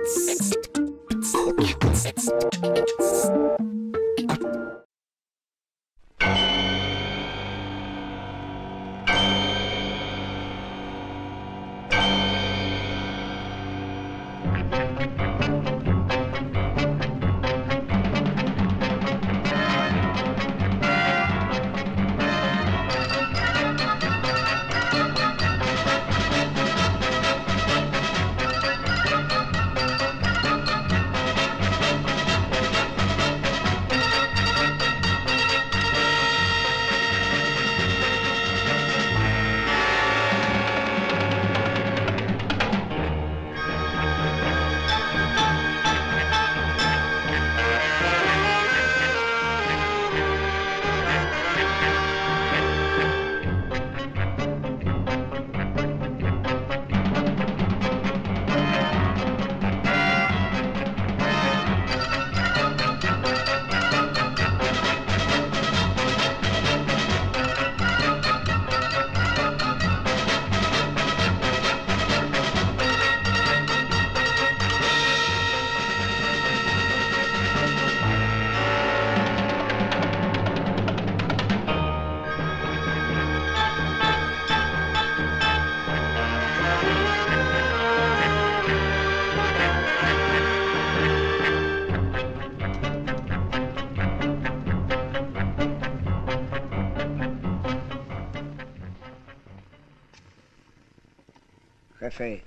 Jefe.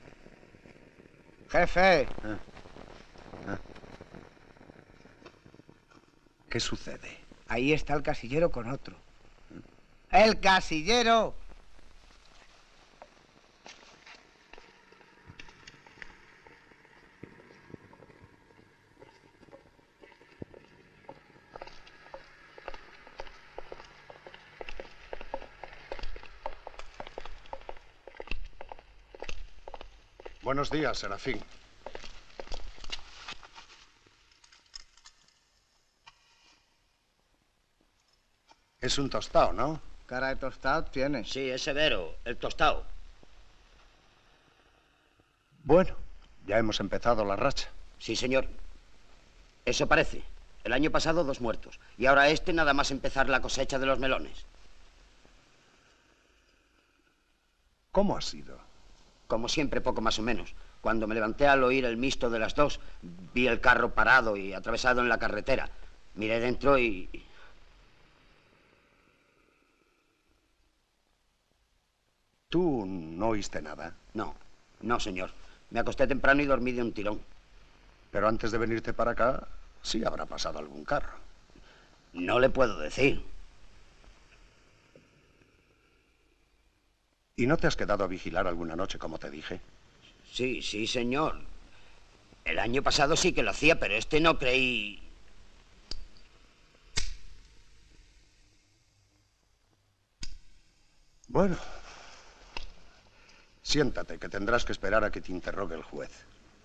Jefe. ¿Qué sucede? Ahí está el casillero con otro. ¡El casillero! Buenos días, Serafín. Es un tostado, ¿no? Cara de tostado tiene. Sí, es severo, el tostado. Bueno, ya hemos empezado la racha. Sí, señor. Eso parece. El año pasado 2 muertos. Y ahora nada más empezar la cosecha de los melones. ¿Cómo ha sido? Como siempre, poco más o menos. Cuando me levanté al oír el misto de las 2, vi el carro parado y atravesado en la carretera. Miré dentro y... ¿Tú no oíste nada? No, no, señor. Me acosté temprano y dormí de un tirón. Pero antes de venirte para acá, sí habrá pasado algún carro. No le puedo decir. ¿Y no te has quedado a vigilar alguna noche, como te dije? Sí, sí, señor. El año pasado sí que lo hacía, pero no creí... Bueno, siéntate, que tendrás que esperar a que te interrogue el juez.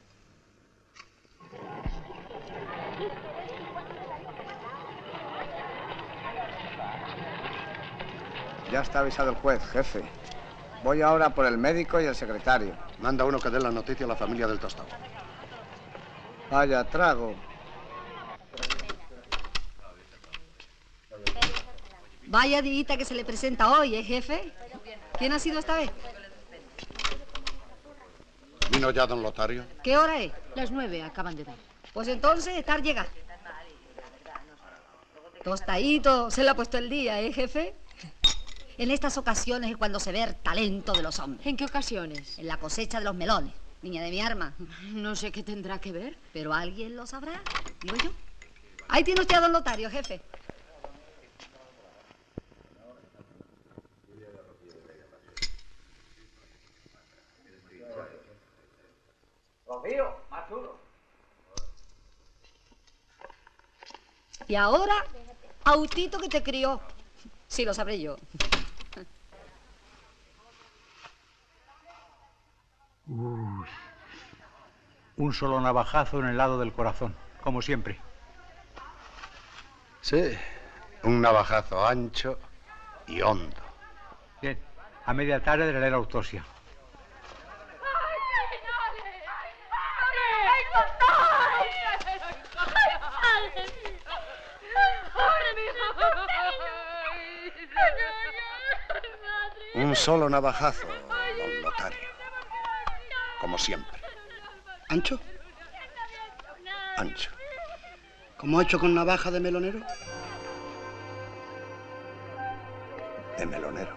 Ya está avisado el juez, jefe. Voy ahora por el médico y el secretario. Manda uno que dé la noticia a la familia del tostado. Vaya trago. Vaya dita que se le presenta hoy, jefe? ¿Quién ha sido esta vez? ¿Vino ya don Lotario? ¿Qué hora es? Las 9 acaban de dar. Pues entonces estar llegando. Tostadito, se le ha puesto el día, jefe? En estas ocasiones es cuando se ve el talento de los hombres. ¿En qué ocasiones? En la cosecha de los melones, niña de mi arma. No sé qué tendrá que ver. Pero alguien lo sabrá, digo yo. Ahí tiene usted a don Lotario, jefe. Rocío, más duro. Y ahora, autito que te crió. Sí, lo sabré yo. Uy. Un solo navajazo en el lado del corazón, como siempre. Sí, un navajazo ancho y hondo. Bien, a media tarde daré la autopsia. Un solo navajazo, don Lotario. Como siempre. ¿Ancho? Ancho. ¿Como hecho con navaja de melonero? De melonero.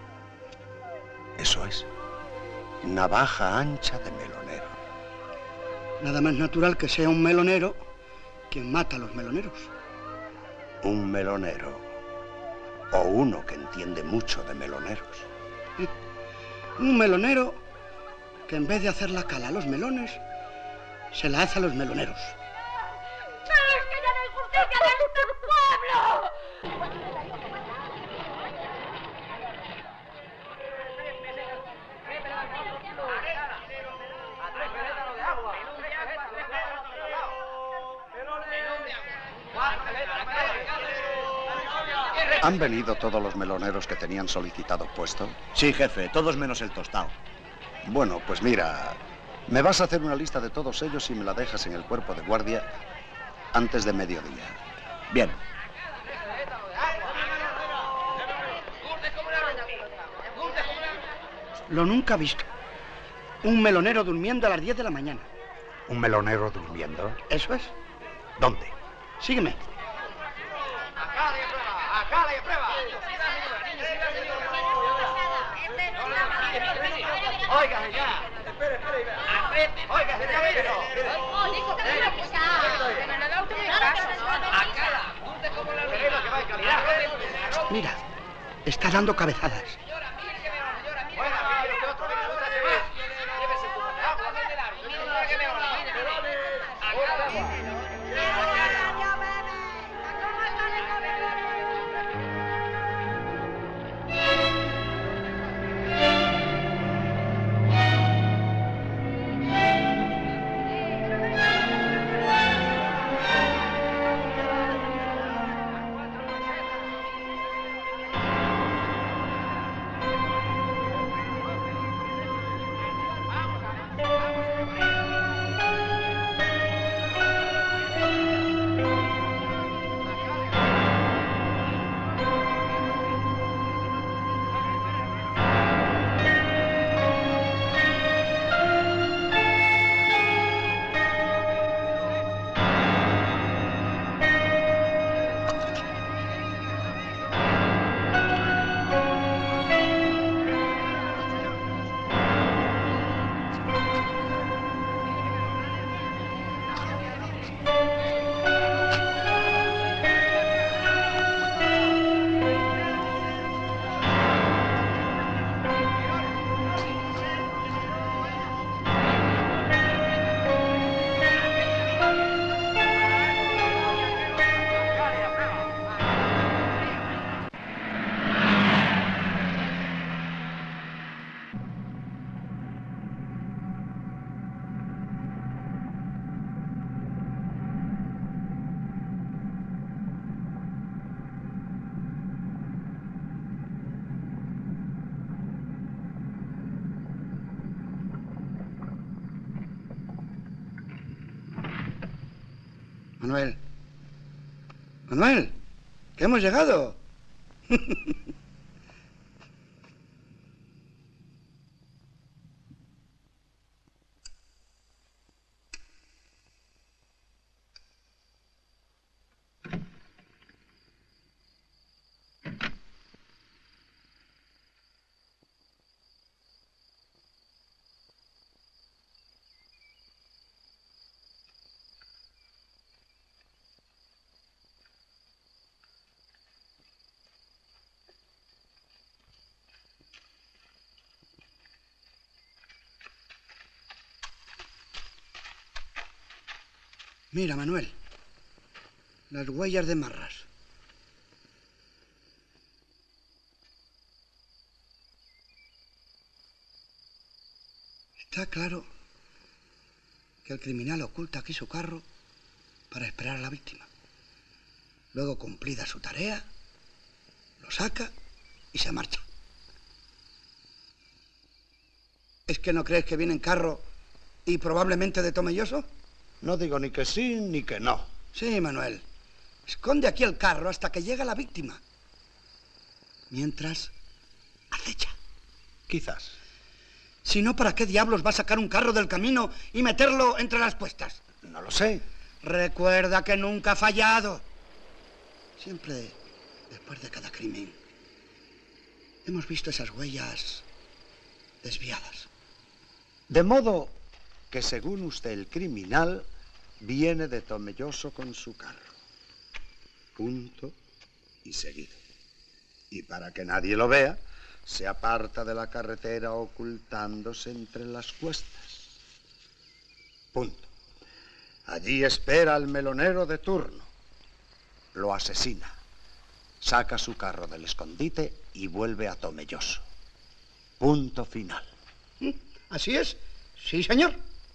Eso es. Navaja ancha de melonero. Nada más natural que sea un melonero quien mata a los meloneros. Un melonero. O uno que entiende mucho de meloneros. Un melonero que en vez de hacer la cala a los melones, se la hace a los meloneros. ¡Pero es que ya no hay justicia en este pueblo! ¿Han venido todos los meloneros que tenían solicitado puesto? Sí, jefe, todos menos el tostado. Bueno, pues mira, me vas a hacer una lista de todos ellos y me la dejas en el cuerpo de guardia antes de mediodía. Bien. Lo nunca visto. Un melonero durmiendo a las 10 de la mañana. ¿Un melonero durmiendo? Eso es. ¿Dónde? Sígueme. ¡Acá la prueba! Oiga, ya. Espere. Oiga, Mira, está dando cabezadas. Manuel, que hemos llegado. Mira, Manuel, las huellas de marras. Está claro que el criminal oculta aquí su carro para esperar a la víctima. Luego, cumplida su tarea, lo saca y se marcha. ¿Es que no crees que viene en carro y probablemente de Tomelloso? No digo ni que sí ni que no. Sí, Manuel. Esconde aquí el carro hasta que llega la víctima. Mientras, acecha. Quizás. Si no, ¿para qué diablos va a sacar un carro del camino y meterlo entre las puestas? No lo sé. Recuerda que nunca ha fallado. Siempre, después de cada crimen, hemos visto esas huellas desviadas. De modo que, según usted, el criminal viene de Tomelloso con su carro. Punto y seguido. Y para que nadie lo vea, se aparta de la carretera ocultándose entre las cuestas. Punto. Allí espera al melonero de turno. Lo asesina. Saca su carro del escondite y vuelve a Tomelloso. Punto final. ¿Así es? Sí, señor.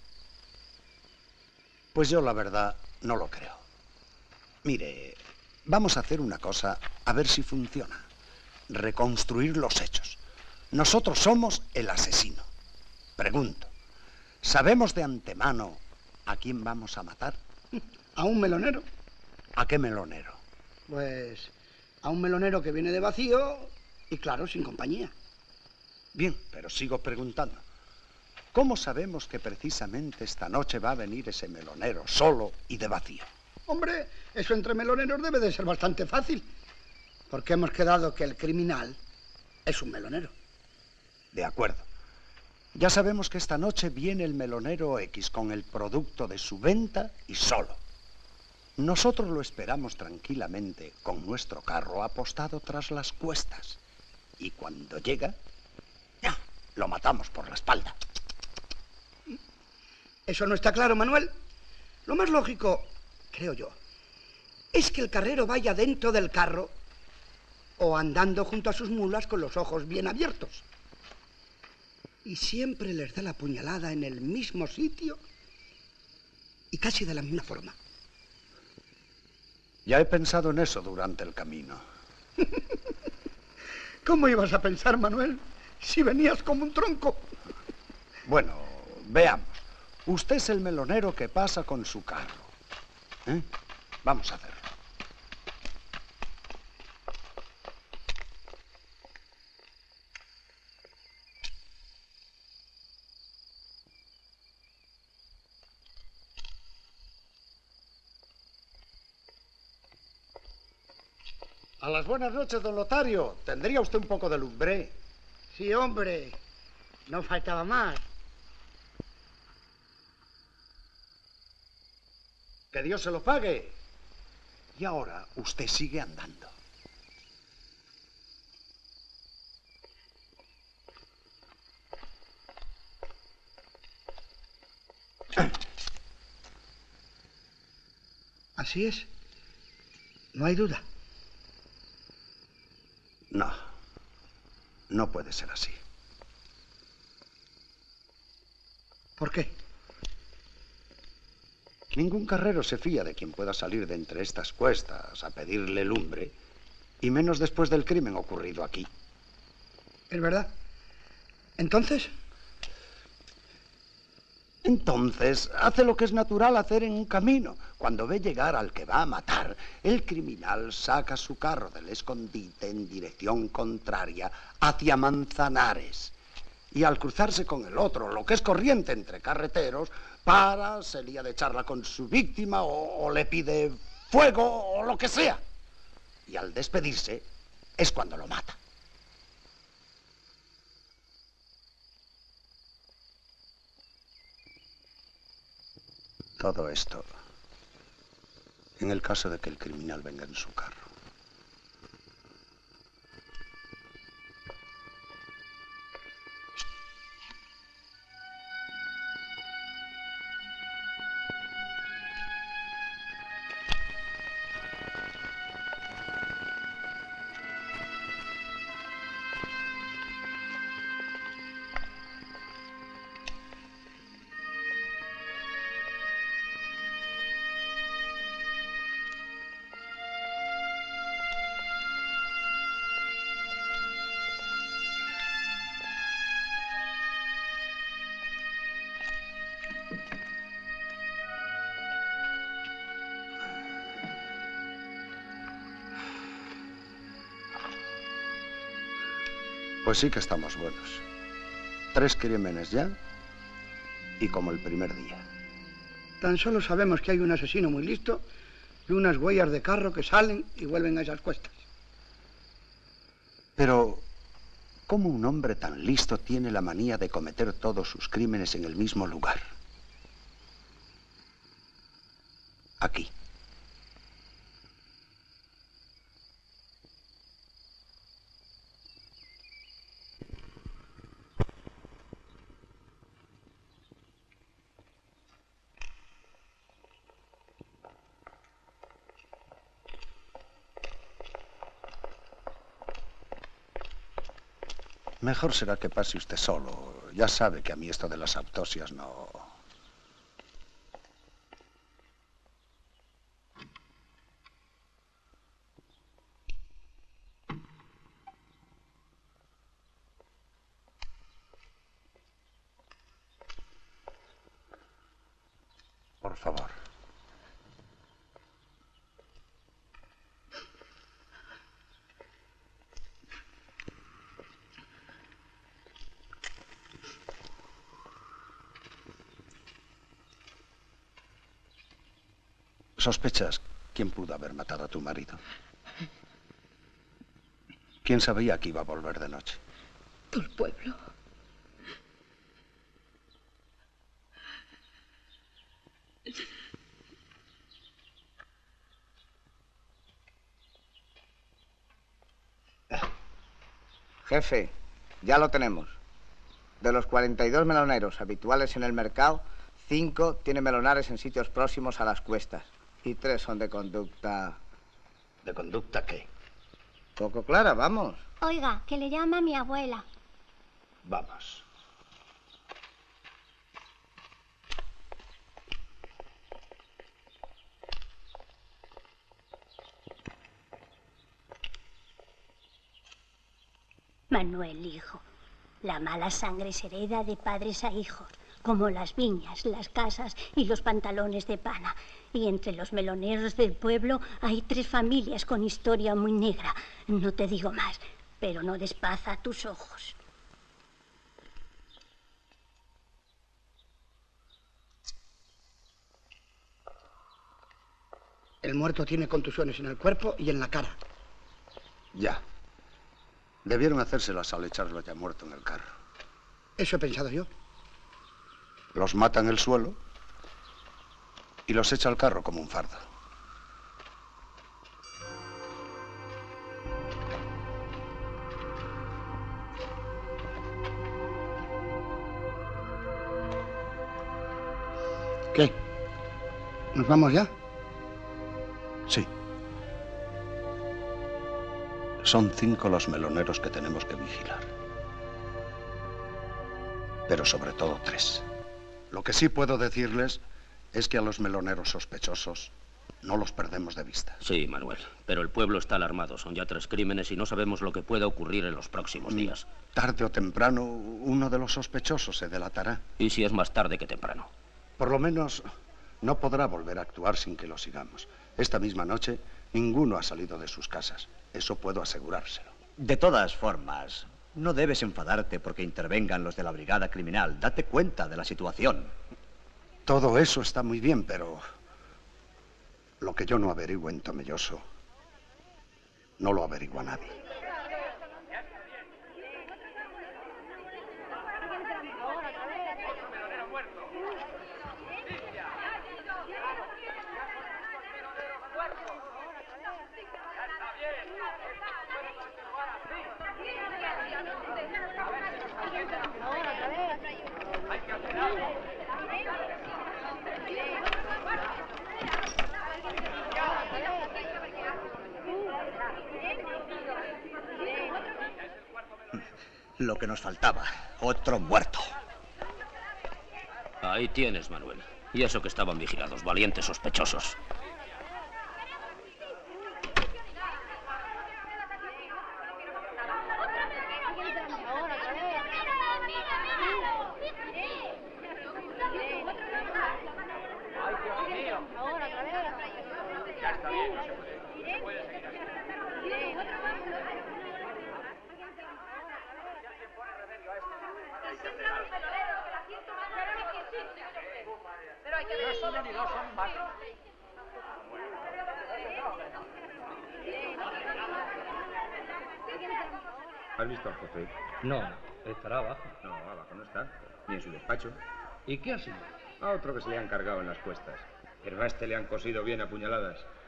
Pues yo, la verdad, no lo creo. Mire, vamos a hacer una cosa a ver si funciona. Reconstruir los hechos. Nosotros somos el asesino. Pregunto, ¿sabemos de antemano a quién vamos a matar? ¿A un melonero? ¿A qué melonero? Pues a un melonero que viene de vacío y, claro, sin compañía. Bien, pero sigo preguntando. ¿Cómo sabemos que precisamente esta noche va a venir ese melonero solo y de vacío? Hombre, eso entre meloneros debe de ser bastante fácil. Porque hemos quedado que el criminal es un melonero. De acuerdo. Ya sabemos que esta noche viene el melonero X con el producto de su venta y solo. Nosotros lo esperamos tranquilamente con nuestro carro apostado tras las cuestas. Y cuando llega, ¡ya!, lo matamos por la espalda. Eso no está claro, Manuel. Lo más lógico, creo yo, es que el carrero vaya dentro del carro o andando junto a sus mulas con los ojos bien abiertos. Y siempre les da la puñalada en el mismo sitio y casi de la misma forma. Ya he pensado en eso durante el camino. ¿Cómo ibas a pensar, Manuel, si venías como un tronco? Bueno, veamos. Usted es el melonero que pasa con su carro. Vamos a hacerlo. A las buenas noches, don Lotario. ¿Tendría usted un poco de lumbre? Sí, hombre. No faltaba más. Que Dios se lo pague. Y ahora usted sigue andando. Así es. No hay duda. No. No puede ser así. ¿Por qué? Ningún carrero se fía de quien pueda salir de entre estas cuestas a pedirle lumbre, y menos después del crimen ocurrido aquí. ¿Es verdad? ¿Entonces? Entonces, hace lo que es natural hacer en un camino. Cuando ve llegar al que va a matar, el criminal saca su carro del escondite en dirección contraria, hacia Manzanares. Y al cruzarse con el otro, lo que es corriente entre carreteros, para, se lía de charla con su víctima o le pide fuego o lo que sea. Y al despedirse es cuando lo mata. Todo esto en el caso de que el criminal venga en su carro. Pues sí que estamos buenos. 3 crímenes ya y como el primer día. Tan solo sabemos que hay un asesino muy listo y unas huellas de carro que salen y vuelven a esas cuestas. Pero, ¿cómo un hombre tan listo tiene la manía de cometer todos sus crímenes en el mismo lugar? Aquí. Mejor será que pase usted solo. Ya sabe que a mí esto de las autopsias no... Por favor. ¿Sospechas quién pudo haber matado a tu marido? ¿Quién sabía que iba a volver de noche? El pueblo. Jefe, ya lo tenemos. De los 42 meloneros habituales en el mercado, 5 tienen melonares en sitios próximos a las cuestas. Y 3 son de conducta... ¿De conducta qué? Poco clara, vamos. Oiga, que le llama a mi abuela. Vamos. Manuel, hijo, la mala sangre se hereda de padres a hijos, como las viñas, las casas y los pantalones de pana. Y entre los meloneros del pueblo hay 3 familias con historia muy negra. No te digo más, pero no despaza tus ojos. El muerto tiene contusiones en el cuerpo y en la cara. Ya. Debieron hacérselas al echarlo ya muerto en el carro. Eso he pensado yo. Los mata en el suelo y los echa al carro como un fardo. ¿Qué? ¿Nos vamos ya? Sí. Son 5 los meloneros que tenemos que vigilar. Pero sobre todo 3. Lo que sí puedo decirles es que a los meloneros sospechosos no los perdemos de vista. Sí, Manuel, pero el pueblo está alarmado. Son ya 3 crímenes y no sabemos lo que pueda ocurrir en los próximos días. Tarde o temprano, uno de los sospechosos se delatará. ¿Y si es más tarde que temprano? Por lo menos no podrá volver a actuar sin que lo sigamos. Esta misma noche, ninguno ha salido de sus casas. Eso puedo asegurárselo. De todas formas, no debes enfadarte porque intervengan los de la brigada criminal. Date cuenta de la situación. Todo eso está muy bien, pero lo que yo no averiguo en Tomelloso, no lo averigua nadie. Lo que nos faltaba, otro muerto. Ahí tienes, Manuel. Y eso que estaban vigilados, valientes sospechosos. No son uno ni dos, son cuatro. ¿Has visto al jefe? No, estará abajo. No, abajo no está. Ni en su despacho. ¿Y qué ha sido? A otro que se le han cargado en las cuestas. Pero a este le han cosido bien a puñaladas.